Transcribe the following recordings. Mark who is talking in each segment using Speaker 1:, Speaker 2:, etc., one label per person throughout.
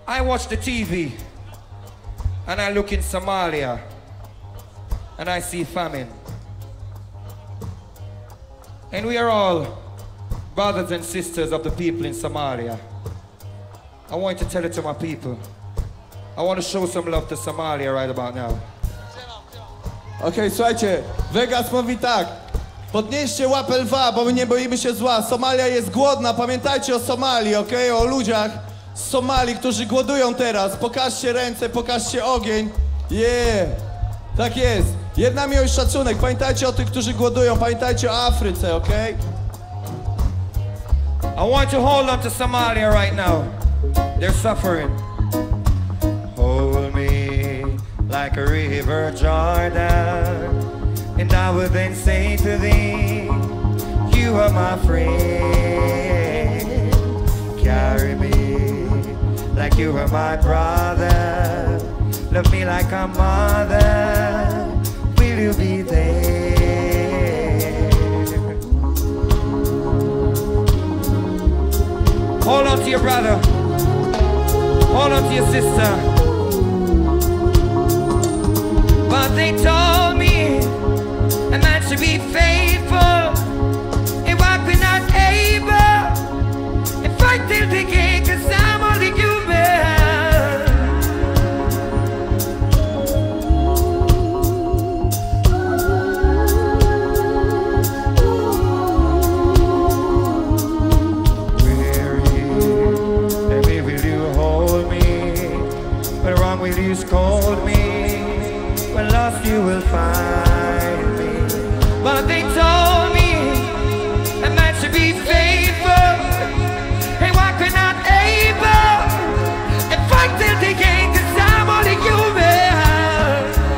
Speaker 1: I watch the TV and I look in Somalia and I see famine. And we are all brothers and sisters of the people in Somalia. I want to tell it to my people. I want to show some love to Somalia right about now.
Speaker 2: Okej, słuchajcie, Vegas mówi tak. Podnieście łapę lwa, bo my nie boimy się zła. Somalia jest głodna, pamiętajcie o Somalii, okej? O ludziach z Somalii, którzy głodują teraz. Pokażcie ręce, pokażcie ogień. Yeah, tak jest. Jedna miłość, szacunek. Pamiętajcie o tych, którzy głodują. Pamiętajcie o Afryce, okej?
Speaker 1: I want to hold on to Somalia right now. They're suffering. Hold me like a river Jordan, and I will then say to thee, you are my friend. Carry me like you are my brother. Love me like a mother. Will you be there? Hold on to your brother. Hold on to your sister. But they told me a man should be faithful. If I could not able, if I till the game, 'cause I'm only human. Weary, baby, will you hold me? When wrong will you scold me? When lost you will find me. But they told me a man should be faithful, and I could not able, and fight till the game, 'cause I'm only human.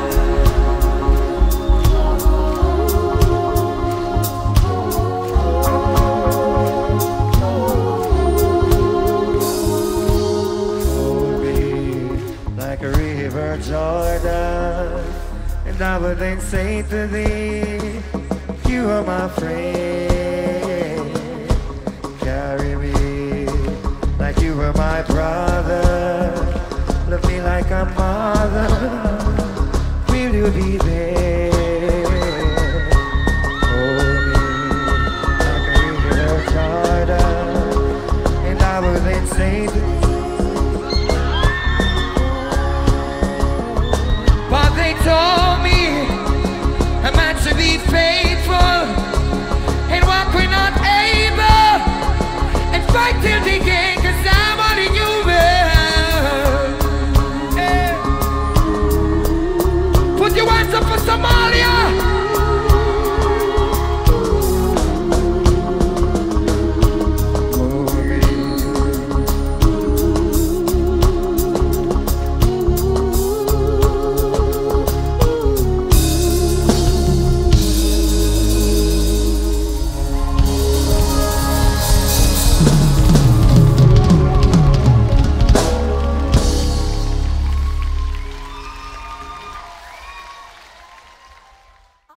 Speaker 1: Hold me like a river Jordan, and I would then say to thee, you are my friend. Carry me like you were my brother. Love me like a mother. Will you be there? Hold me like a river Jordan, and I would then say to thee, but they told me a man should be faithful, and walk we're not able, and fight till the end, 'cause I'm only you.